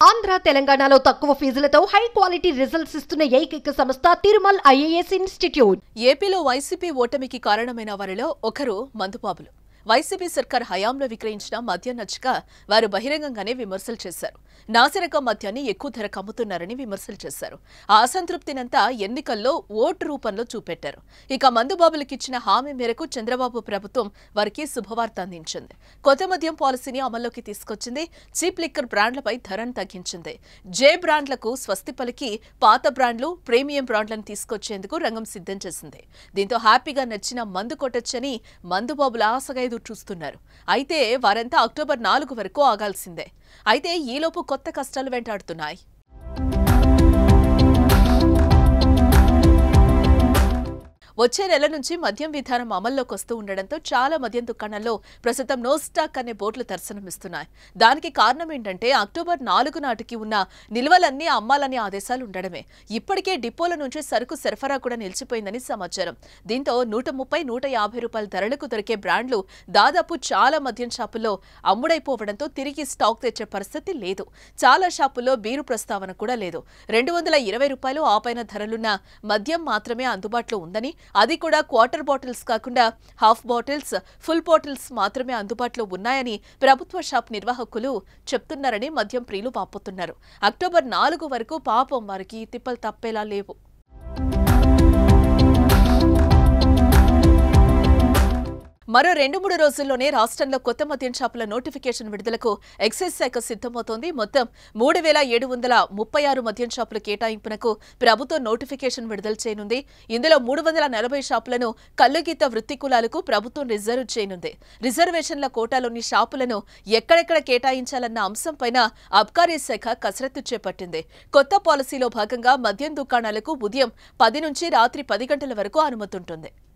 ఆంధ్ర తెలంగాణలో తక్కువ ఫీజులతో high quality results ఇస్తున్న ఏకైక సంస్థ తిరుమల్ ఐఏఎస్ ఇన్స్టిట్యూట్. ఏపీలో వైసీపీ ఓటమికి కారణమైన వారిలో ఒకరు మందుబాబులు. వైసీపీ సర్కార్ హయాంలో విక్రయించిన మద్యం నచ్చక వారు బహిరంగంగానే విమర్శలు చేశారు. నాసిరకం మద్యాన్ని ఎక్కువ ధరకు అమ్ముతున్నారని విమర్శలు చేశారు. ఆ అసంతృప్తినంతా ఎన్నికల్లో ఓటు రూపంలో చూపెట్టారు. ఇక మందుబాబులకిచ్చిన హామీ మేరకు చంద్రబాబు ప్రభుత్వం వారికి శుభవార్త అందించింది. కొత్త మద్యం పాలసీని అమల్లోకి తీసుకొచ్చింది. చీప్ లిక్కర్ బ్రాండ్లపై ధరను తగ్గించింది. జే బ్రాండ్లకు స్వస్తి పలికి పాత బ్రాండ్లు, ప్రీమియం బ్రాండ్లను తీసుకొచ్చేందుకు రంగం సిద్ధం చేసింది. దీంతో హ్యాపీగా నచ్చిన మందు కొట్టొచ్చని మందుబాబుల ఆశగా చూస్తున్నారు. అయితే వారంతా అక్టోబర్ 4 వరకు ఆగాల్సిందే. అయితే ఈలోపు కొత్త కష్టాలు వెంటాడుతున్నాయి. వచ్చే నెల నుంచి మద్యం విధానం అమల్లోకి వస్తూ ఉండడంతో చాలా మద్యం దుకాణాల్లో ప్రస్తుతం నో స్టాక్ అనే బోర్డులు దర్శనమిస్తున్నాయి. దానికి కారణం ఏంటంటే అక్టోబర్ 4 నాటికి ఉన్న నిల్వలన్నీ అమ్మాలనే ఆదేశాలు ఉండడమే. ఇప్పటికే డిపోల నుంచి సరుకు సరఫరా కూడా నిలిచిపోయిందని సమాచారం. దీంతో 130, 150 రూపాయల ధరలకు దొరికే బ్రాండ్లు దాదాపు చాలా మద్యం షాపుల్లో అమ్ముడైపోవడంతో తిరిగి స్టాక్ తెచ్చే పరిస్థితి లేదు. చాలా షాపుల్లో బీరు ప్రస్తావన కూడా లేదు. 220 రూపాయలు ఆ పైన ధరలున్న మద్యం మాత్రమే అందుబాటులో ఉందని, అది కూడా క్వార్టర్ బాటిల్స్ కాకుండా హాఫ్ బాటిల్స్, ఫుల్ బాటిల్స్ మాత్రమే అందుబాటులో ఉన్నాయని ప్రభుత్వ షాప్ నిర్వాహకులు చెప్తున్నారని మద్యం ప్రియులు వాపోతున్నారు. అక్టోబర్ 4 వరకు పాపం వారికి తిప్పలు తప్పేలా లేవు. మరో 2-3 రోజుల్లోనే రాష్ట్రంలో కొత్త మద్యం షాపుల నోటిఫికేషన్ విడుదలకు ఎక్సైజ్ శాఖ సిద్ధమవుతోంది. మొత్తం 3736 మద్యం షాపుల కేటాయింపునకు ప్రభుత్వం నోటిఫికేషన్ విడుదల చేయనుంది. ఇందులో 340 షాపులను కల్లుగీత వృత్తి కులాలకు ప్రభుత్వం రిజర్వ్ చేయనుంది. రిజర్వేషన్ల కోటాలోని షాపులను ఎక్కడెక్కడ కేటాయించాలన్న అంశంపైన అబ్కారీ శాఖ కసరత్తు చేపట్టింది. కొత్త పాలసీలో భాగంగా మద్యం దుకాణాలకు ఉదయం 10 నుంచి రాత్రి 10 గంటల వరకు అనుమతి ఉంటుంది.